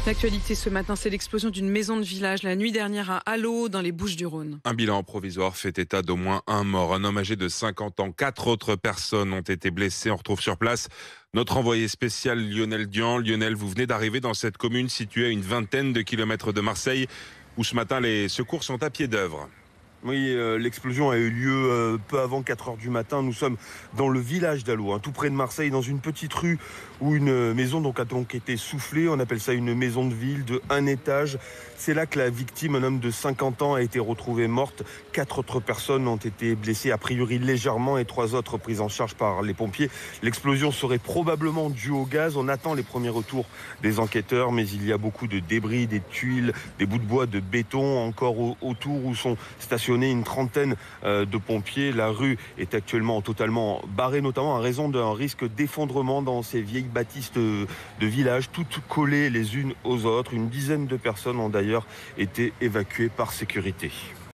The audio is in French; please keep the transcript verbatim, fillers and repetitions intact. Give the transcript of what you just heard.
L'actualité ce matin, c'est l'explosion d'une maison de village la nuit dernière à Allot, dans les Bouches-du-Rhône. Un bilan provisoire fait état d'au moins un mort, un homme âgé de cinquante ans. Quatre autres personnes ont été blessées. On retrouve sur place notre envoyé spécial Lionel Dian. Lionel, vous venez d'arriver dans cette commune située à une vingtaine de kilomètres de Marseille, où ce matin les secours sont à pied d'œuvre. Oui, euh, l'explosion a eu lieu euh, peu avant quatre heures du matin. Nous sommes dans le village d'Allot, hein, tout près de Marseille, dans une petite rue où une maison donc, a donc été soufflée. On appelle ça une maison de ville de un étage. C'est là que la victime, un homme de cinquante ans, a été retrouvée morte. Quatre autres personnes ont été blessées, a priori légèrement, et trois autres prises en charge par les pompiers. L'explosion serait probablement due au gaz. On attend les premiers retours des enquêteurs, mais il y a beaucoup de débris, des tuiles, des bouts de bois, de béton encore au- autour où sont stationnés une trentaine euh, de pompiers. La rue est actuellement totalement barrée, notamment à raison d'un risque d'effondrement dans ces vieilles bâtisses de, de village, toutes collées les unes aux autres. Une dizaine de personnes ont d'ailleurs été évacuées par sécurité.